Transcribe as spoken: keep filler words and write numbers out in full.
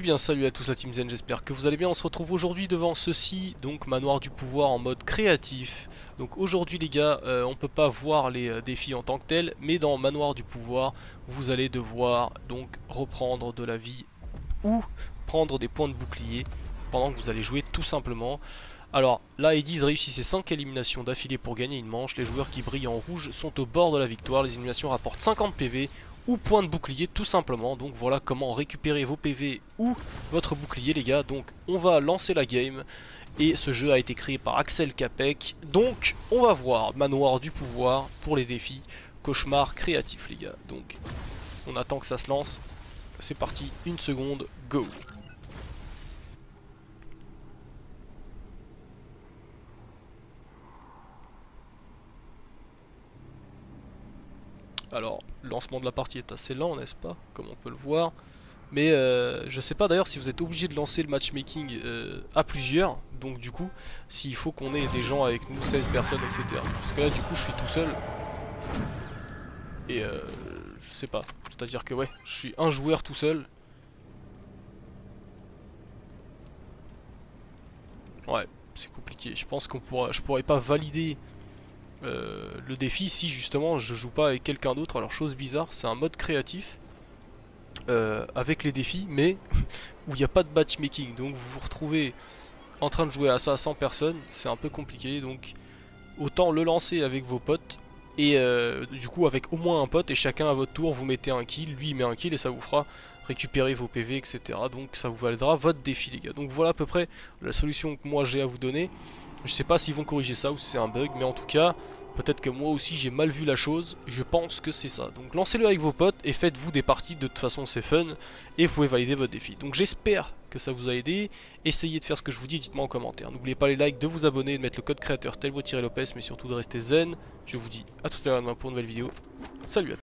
bien salut à tous la Team Zen, j'espère que vous allez bien. On se retrouve aujourd'hui devant ceci, donc Manoir du Pouvoir en mode créatif. Donc aujourd'hui les gars, euh, on peut pas voir les euh, défis en tant que tels, mais dans Manoir du Pouvoir, vous allez devoir donc reprendre de la vie ou prendre des points de bouclier pendant que vous allez jouer tout simplement. Alors là ils disent réussissez cinq éliminations d'affilée pour gagner une manche. Les joueurs qui brillent en rouge sont au bord de la victoire. Les éliminations rapportent cinquante P V ou points de bouclier tout simplement. Donc voilà comment récupérer vos P V ou votre bouclier les gars. Donc on va lancer la game. Et ce jeu a été créé par Axel Capek. Donc on va voir Manoir du Pouvoir pour les défis cauchemar créatif les gars. Donc on attend que ça se lance. C'est parti, une seconde, go. Alors, le lancement de la partie est assez lent, n'est-ce pas? Comme on peut le voir. Mais euh, je sais pas d'ailleurs si vous êtes obligé de lancer le matchmaking euh, à plusieurs. Donc du coup, s'il faut qu'on ait des gens avec nous, seize personnes, et cetera. Parce que là, du coup, je suis tout seul. Et euh, je sais pas. C'est-à-dire que ouais, je suis un joueur tout seul. Ouais, c'est compliqué. Je pense qu'on pourra, je pourrais pas valider euh, le défi si justement je joue pas avec quelqu'un d'autre. Alors chose bizarre, c'est un mode créatif. Euh, avec les défis, mais où il n'y a pas de matchmaking. Donc vous vous retrouvez en train de jouer à ça à cent personnes, c'est un peu compliqué. Donc autant le lancer avec vos potes. Et euh, du coup avec au moins un pote et chacun à votre tour vous mettez un kill, lui il met un kill et ça vous fera récupérer vos P V et cetera. Donc ça vous validera votre défi les gars. Donc voilà à peu près la solution que moi j'ai à vous donner. Je sais pas s'ils vont corriger ça ou si c'est un bug, mais en tout cas peut-être que moi aussi j'ai mal vu la chose. Je pense que c'est ça. Donc lancez-le avec vos potes et faites-vous des parties, de toute façon c'est fun. Et vous pouvez valider votre défi. Donc j'espère que ça vous a aidé. Essayez de faire ce que je vous dis, dites-moi en commentaire. N'oubliez pas les likes, de vous abonner, de mettre le code créateur Telbo-Lopez, mais surtout de rester zen. Je vous dis à tout à l'heure demain pour une nouvelle vidéo. Salut à tous.